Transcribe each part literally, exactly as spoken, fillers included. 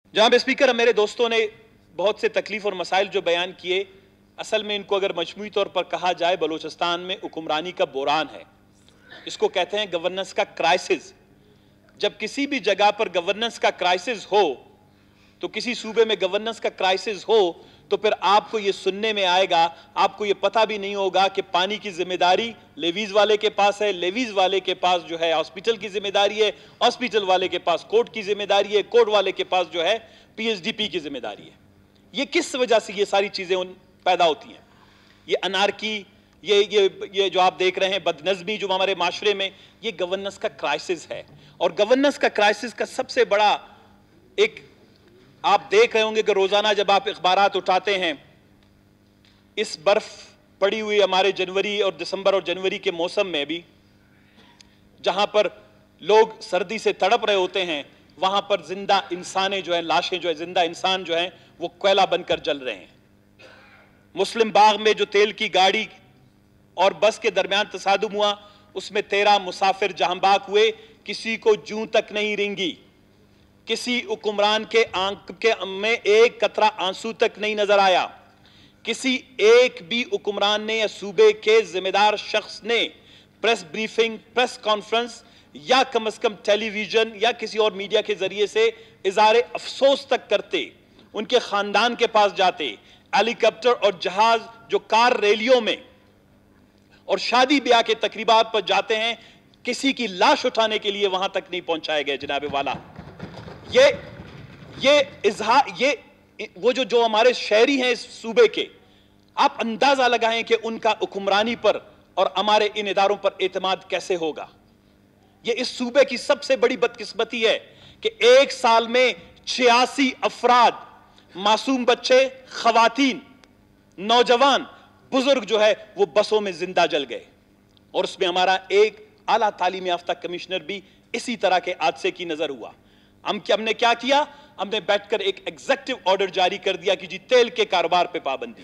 जनाब स्पीकर, मेरे दोस्तों ने बहुत से तकलीफ और मसाइल जो बयान किए, असल में इनको अगर मजमूई तौर पर कहा जाए, बलूचिस्तान में हुक्मरानी का बोरान है। इसको कहते हैं गवर्नेंस का क्राइसिस। जब किसी भी जगह पर गवर्नेंस का क्राइसिस हो, तो किसी सूबे में गवर्नेंस का क्राइसिस हो, तो फिर आपको ये सुनने में आएगा, आपको ये पता भी नहीं होगा कि पानी की जिम्मेदारी लेवीज वाले के पास है, लेवीज वाले के पास जो है हॉस्पिटल की जिम्मेदारी है, हॉस्पिटल वाले के पास कोर्ट की जिम्मेदारी है, कोर्ट वाले के पास जो है पीएचडीपी की जिम्मेदारी है। ये किस वजह से ये सारी चीजें उन पैदा होती हैं? ये अनारकी, ये ये ये जो आप देख रहे हैं बदनज़मी जो हमारे माशरे में, ये गवर्नेंस का क्राइसिस है। और गवर्नेंस का क्राइसिस का सबसे बड़ा एक, आप देख रहे होंगे कि रोजाना जब आप अखबारात उठाते हैं, इस बर्फ पड़ी हुई हमारे जनवरी और दिसंबर और जनवरी के मौसम में भी, जहां पर लोग सर्दी से तड़प रहे होते हैं, वहां पर जिंदा इंसानें जो है, लाशें जो है, जिंदा इंसान जो है वो कोयला बनकर जल रहे हैं। मुस्लिम बाग में जो तेल की गाड़ी और बस के दरमियान तसादुम हुआ, उसमें तेरह मुसाफिर जहांबाग हुए, किसी को जूं तक नहीं रेंगी, किसी हुक्मरान के आंख के में एक कतरा आंसू तक नहीं नजर आया, किसी एक भी हुक्मरान ने या सूबे के जिम्मेदार शख्स ने प्रेस ब्रीफिंग, प्रेस कॉन्फ्रेंस या कम अज कम टेलीविजन या किसी और मीडिया के जरिए से इज़हार अफसोस तक करते, उनके खानदान के पास जाते, हेलीकॉप्टर और जहाज जो कार रैलियों में और शादी ब्याह के तकरीबात पर जाते हैं, किसी की लाश उठाने के लिए वहां तक नहीं पहुंचाए गए। जनाब वाला, ये ये इजहार, ये वो जो जो हमारे शहरी हैं इस सूबे के, आप अंदाजा लगाएं कि उनका हुक्मरानी पर और हमारे इन इदारों पर एतमाद कैसे होगा। ये इस सूबे की सबसे बड़ी बदकिस्मती है कि एक साल में छियासी अफराद, मासूम बच्चे, खवातीन, नौजवान, बुजुर्ग जो है वो बसों में जिंदा जल गए। और उसमें हमारा एक आला तालीम याफ्ता कमिश्नर भी इसी तरह के हादसे की नजर हुआ। हम क्या हमने क्या किया? हमने बैठकर एक एग्जीक्यूटिव ऑर्डर जारी कर दिया कि जी तेल के कारोबार पे पाबंदी।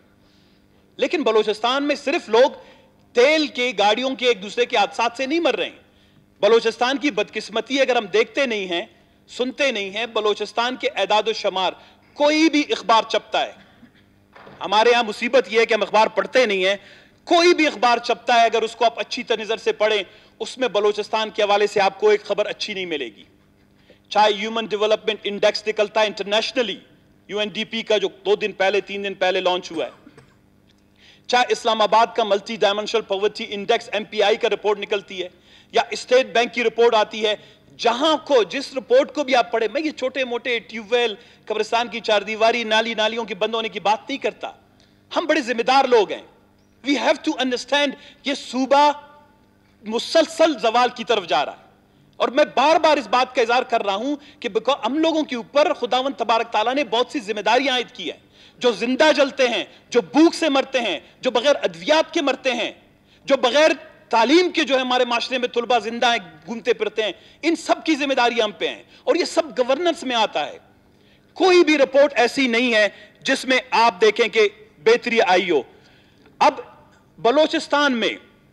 लेकिन बलूचिस्तान में सिर्फ लोग तेल के गाड़ियों के एक दूसरे के हादसात से नहीं मर रहे हैं। बलूचिस्तान की बदकिस्मती अगर हम देखते नहीं हैं, सुनते नहीं हैं, बलूचिस्तान के एदाद शमार, कोई भी अखबार छपता है, हमारे यहां मुसीबत यह है कि हम अखबार पढ़ते नहीं हैं, कोई भी अखबार छपता है, अगर उसको आप अच्छी नजर से पढ़ें, उसमें बलूचिस्तान के हवाले से आपको एक खबर अच्छी नहीं मिलेगी। चाहे ह्यूमन डेवलपमेंट इंडेक्स निकलता है इंटरनेशनली, यूएनडीपी का जो दो दिन पहले तीन दिन पहले लॉन्च हुआ है, चाहे इस्लामाबाद का multi dimensional poverty index MPI का रिपोर्ट निकलती है, या स्टेट बैंक की रिपोर्ट आती है, जहां को जिस रिपोर्ट को भी आप पढ़े, मैं ये छोटे मोटे ट्यूबवेल, कब्रिस्तान की चारदीवारी, नाली नालियों की बंद होने की बात नहीं करता। हम बड़े जिम्मेदार लोग हैं। वी हैव टू अंडरस्टैंड ये सूबा मुसलसल जवाल की तरफ जा रहा है। और मैं बार बार इस बात का इजहार कर रहा हूं कि हम लोगों के ऊपर खुदावंद तबारक ताला ने बहुत सी जिम्मेदारियां आयद की है। जो जिंदा जलते हैं, जो भूख से मरते हैं, जो बगैर अद्वियात के मरते हैं, जो बगैर तालीम के जो है हमारे माशरे में तुलबा जिंदा है, घूमते फिरते हैं, इन सब की जिम्मेदारी हम पे हैं। और ये सब गवर्नेंस में आता है। कोई भी रिपोर्ट ऐसी नहीं है जिसमें आप देखें कि बेहतरी आई हो। अब बलूचिस्तान में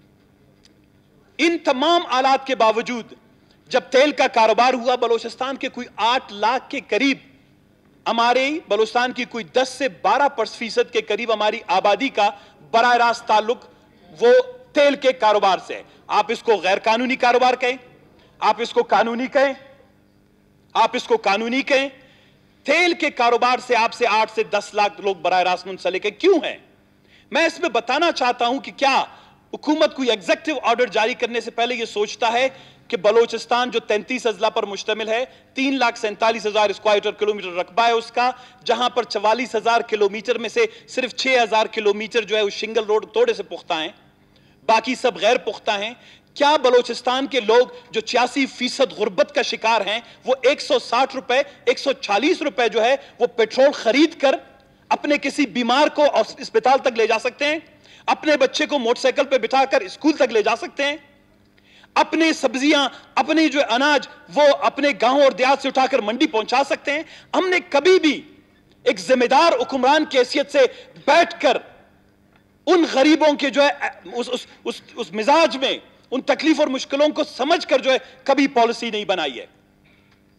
इन तमाम आलात के बावजूद जब तेल का कारोबार हुआ, बलूचिस्तान के कोई आठ लाख के करीब, हमारे बलूचिस्तान की कोई दस से बारह फीसद के करीब हमारी आबादी का बराह रास्त ताल्लुक वो तेल के कारोबार से है। आप इसको गैर कानूनी कारोबार कहें, आप इसको कानूनी कहें, आप इसको कानूनी कहें, तेल के कारोबार से आपसे आठ से दस लाख लोग बराह रास्त मुंसलिक है। क्यों है? मैं इसमें बताना चाहता हूं कि क्या हुकूमत कोई एग्जीक्यूटिव ऑर्डर जारी करने से पहले यह सोचता है कि बलूचिस्तान जो तैंतीस अजला पर मुश्तमिल है, तीन लाख सैंतालीस हजार स्क्वायर किलोमीटर रकबा है उसका, जहां पर चवालीस हजार किलोमीटर में से सिर्फ छह हजार किलोमीटर जो है उस शिंगल रोड थोड़े से पुख्ता हैं, बाकी सब गैर पुख्ता हैं। क्या बलूचिस्तान के लोग जो छियासी फीसद गुर्बत का शिकार हैं, वो एक सौ साठ रुपए, एक सौ चालीस रुपए जो है वो पेट्रोल खरीद कर अपने किसी बीमार को अस्पताल तक ले जा सकते हैं, अपने बच्चे को मोटरसाइकिल पे बिठाकर स्कूल तक ले जा सकते हैं, अपने सब्जियां, अपने जो अनाज वो अपने गांव और देहात से उठाकर मंडी पहुंचा सकते हैं? हमने कभी भी एक जिम्मेदार हुक्मरान की हैसियत से बैठकर उन गरीबों के जो है उस उस उस, उस मिजाज में उन तकलीफ और मुश्किलों को समझकर जो है कभी पॉलिसी नहीं बनाई है।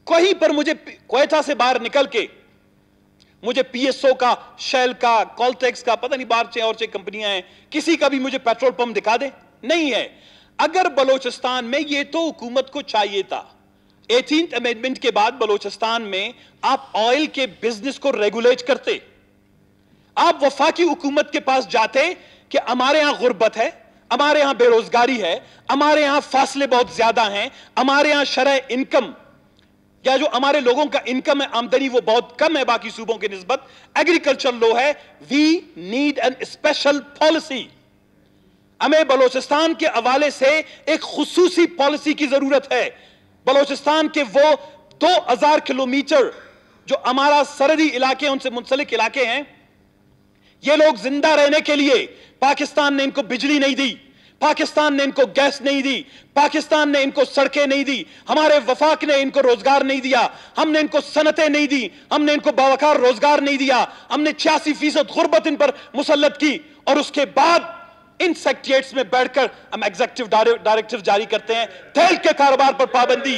कहीं पर मुझे क्वेटा से बाहर निकल के मुझे पीएसओ का, शेल का, कॉलटेक्स का, पता नहीं बाहर से और से कंपनियां हैं, किसी का भी मुझे पेट्रोल पंप दिखा दे, नहीं है। अगर बलोचिस्तान में, ये तो हुकूमत को चाहिए था, एटीन्थ अमेंडमेंट के बाद बलोचिस्तान में आप ऑयल के बिजनेस को रेगुलेट करते, आप वफाकी हुकूमत के पास जाते कि हमारे यहां गुर्बत है, हमारे यहां बेरोजगारी है, हमारे यहां फासले बहुत ज्यादा हैं, हमारे यहां शरह इनकम या जो हमारे लोगों का इनकम है, आमदनी, वो बहुत कम है बाकी सूबों की निस्बत, एग्रीकल्चर लो है, we need an special policy. हमें बलोचिस्तान के हवाले से एक खुसूसी पॉलिसी की जरूरत है। बलोचिस्तान के वो दो हजार किलोमीटर जो हमारा सरहदी इलाके, उनसे मुंसलिक इलाके हैं, ये लोग जिंदा रहने के लिए पाकिस्तान ने इनको बिजली नहीं दी, पाकिस्तान ने इनको गैस नहीं दी, पाकिस्तान ने इनको सड़कें नहीं दी, हमारे वफाक ने इनको रोजगार नहीं दिया, हमने इनको सनतें नहीं दी, हमने इनको बावकार रोजगार नहीं दिया, हमने छियासी फीसद गुर्बत इन पर मुसल्लत की, और उसके बाद इन सेक्रेटरीट्स में बैठकर हम एग्जीक्यूटिव डायरेक्टिव जारी करते हैं, तेल के कारोबार पर पाबंदी।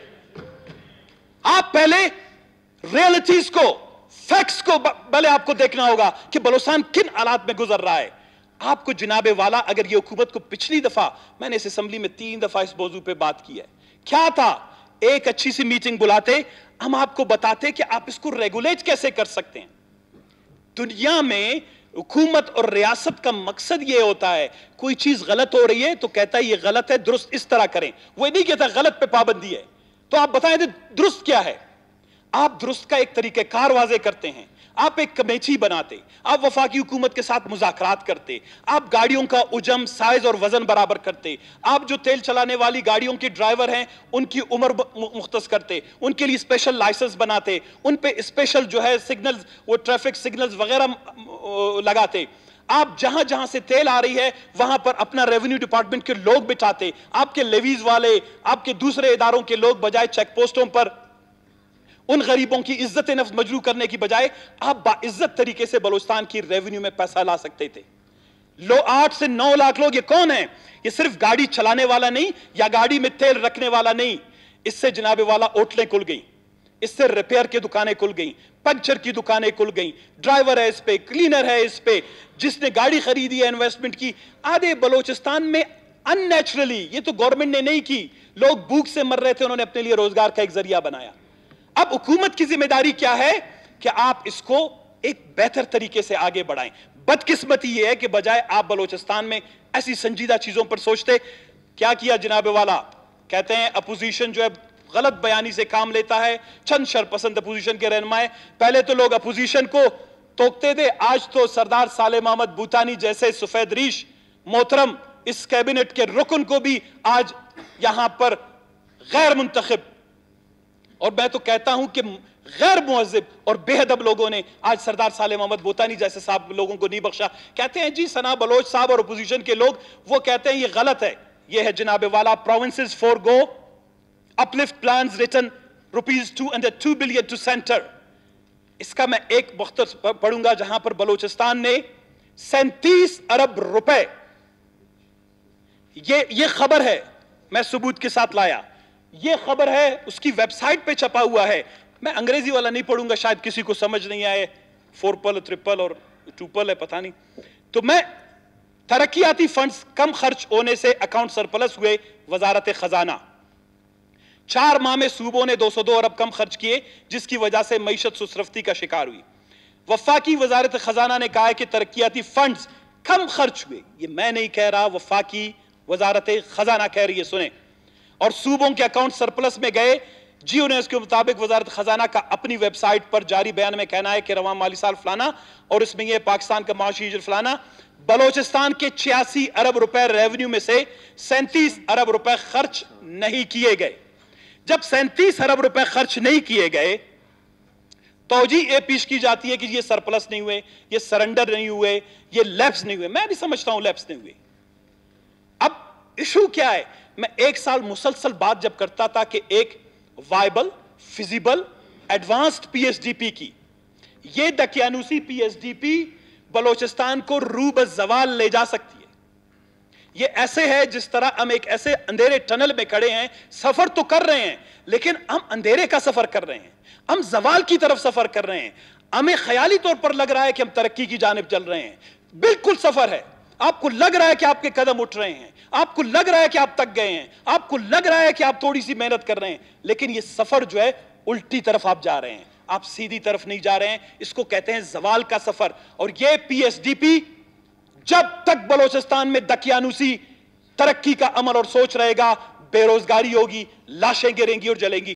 आप पहले रियलिटीज को, फैक्ट्स को पहले आपको देखना होगा कि बलोचिस्तान किन हालात में गुजर रहा है। आपको जनाबे वाला, अगर ये हुकूमत को पिछली दफा, मैंने इस असेंबली में तीन दफा इस मौजू पे बात की है, क्या था, एक अच्छी सी मीटिंग बुलाते, हम आपको बताते कि आप इसको रेगुलेट कैसे कर सकते हैं। दुनिया में हुकूमत और रियासत का मकसद ये होता है, कोई चीज गलत हो रही है तो कहता है ये गलत है, दुरुस्त इस तरह करें, वो नहीं कहता गलत पे पाबंदी है, तो आप बताएं दुरुस्त क्या है। आप दुरुस्त का एक तरीकेकार वाजे करते हैं, आप एक कमेटी बनाते, आप वफाकी हुकूमत के साथ मुज़ाकरात करते, आप गाड़ियों का उजम, साइज और वजन बराबर करते, आप जो तेल चलाने वाली गाड़ियों के ड्राइवर हैं उनकी उम्र मुख्तस करते, उनके लिए स्पेशल लाइसेंस बनाते, उन पे स्पेशल जो है सिग्नल्स, वो ट्रैफिक सिग्नल्स वगैरह लगाते। आप जहां जहां से तेल आ रही है वहां पर अपना रेवेन्यू डिपार्टमेंट के लोग बिठाते, आपके लेवीज वाले, आपके दूसरे इदारों के लोग, बजाय चेक पोस्टों पर उन गरीबों की इज्जत नफ्स मजरू करने की बजाय आप बाइज्जत तरीके से बलूचिस्तान की रेवेन्यू में पैसा ला सकते थे। लो आठ से नौ लाख लोग, ये कौन है? ये सिर्फ गाड़ी चलाने वाला नहीं या गाड़ी में तेल रखने वाला नहीं, इससे जनाबे वाला होटलें खुल गई, इससे रिपेयर की दुकानें खुल गई, पंचर की दुकानें खुल गई, ड्राइवर है इस पे, क्लीनर है इस पे, जिसने गाड़ी खरीदी है इन्वेस्टमेंट की। आधे बलोचिस्तान में अननेचुरली, ये तो गवर्नमेंट ने नहीं की, लोग भूख से मर रहे थे, उन्होंने अपने लिए रोजगार का एक जरिया बनाया। अब हुकूमत की जिम्मेदारी क्या है कि आप इसको एक बेहतर तरीके से आगे बढ़ाएं। बदकिस्मती यह है कि बजाय आप बलोचिस्तान में ऐसी संजीदा चीजों पर सोचते, क्या किया जनाबे वाला, कहते हैं अपोजिशन जो है गलत बयानी से काम लेता है, चंद शरपसंद अपोजिशन के रहनुमाए, पहले तो लोग अपोजिशन को टोकते थे, आज तो सरदार साले मोहम्मद बूटानी जैसे सफेद रीश मोहतरम इस कैबिनेट के रुकन को भी आज यहां पर गैर मुंतखब, और मैं तो कहता हूं कि गैर मुअज्जिब और बेहदब लोगों ने आज सरदार साले मोहम्मद बूटानी जैसे साहब लोगों को नहीं बख्शा। कहते हैं जी सना बलोच साहब और अपोजिशन के लोग, वो कहते हैं ये गलत है। ये है जनाबे वाला provinces forgo uplift plans return rupees two hundred two billion to centre. इसका मैं एक मुख्तर पढ़ूंगा जहां पर बलोचिस्तान ने सैंतीस अरब रुपए, ये ये खबर है, मैं सबूत के साथ लाया, ये खबर है, उसकी वेबसाइट पे छपा हुआ है। मैं अंग्रेजी वाला नहीं पढ़ूंगा, शायद किसी को समझ नहीं आए, फोर पल, ट्रिपल और टूपल है, पता नहीं। तो मैं तरक्याती फंड्स कम खर्च होने से अकाउंट सरप्लस हुए वजारत खजाना, चार माह में सूबों ने दो सौ दो अरब कम खर्च किए, जिसकी वजह से मईशत सुसरफ्ती का शिकार हुई। वफाकी वजारत खजाना ने कहा है कि तरक्याती फंड्स कम खर्च हुए, ये मैं नहीं कह रहा, वफाकी वजारत खजाना कह रही है, सुने। और सूबों के अकाउंट सरप्लस में गए। जियो ने इसके मुताबिक वजारत खजाना का अपनी वेबसाइट पर जारी बयान में कहना है कि रवां माली साल फलाना, और इसमें यह पाकिस्तान का माशी इजर फलाना, बलोचिस्तान के छियासी अरब रुपए रेवेन्यू में से सैंतीस अरब रुपए खर्च नहीं किए गए। जब सैंतीस अरब रुपए खर्च नहीं किए गए, तौजी ये पेश की जाती है कि ये सरप्लस नहीं हुए, ये सरेंडर नहीं हुए, ये लैप्स नहीं हुए। मैं भी समझता हूं लैप्स नहीं हुए। अब इशू क्या है? मैं एक साल मुसलसल बात जब करता था कि एक वाइबल, फिजिबल, एडवांस्ड पीएचडीपी की, ये दकियानूसी पीएचडीपी बलोचिस्तान को रूब ज़वाल ले जा सकती है। یہ ایسے ہے جس طرح ہم ایک ایسے اندھیرے ٹنل میں کھڑے ہیں، سفر تو کر رہے ہیں لیکن ہم اندھیرے کا سفر کر رہے ہیں، ہم زوال کی طرف سفر کر رہے ہیں. ہمیں خیالی طور پر لگ رہا ہے کہ ہم ترقی کی جانب چل رہے ہیں، بالکل سفر ہے. آپ کو لگ رہا ہے کہ آپ کے قدم اٹھ رہے ہیں، آپ کو لگ رہا ہے کہ آپ تک گئے ہیں، آپ کو لگ رہا ہے کہ آپ تھوڑی سی محنت کر رہے ہیں، لیکن یہ سفر جو ہے الٹی طرف آپ جا رہے ہیں، آپ سیدھی طرف نہیں جا رہے ہیں. اس کو کہتے ہیں زوال کا سفر. اور یہ پی ایس ڈی پی جب تک بلوچستان میں دقیانوسی ترقی کا عمل اور سوچ رہے گا، بے روزگاری ہوگی، لاشیں گریں گی اور جلیں گی.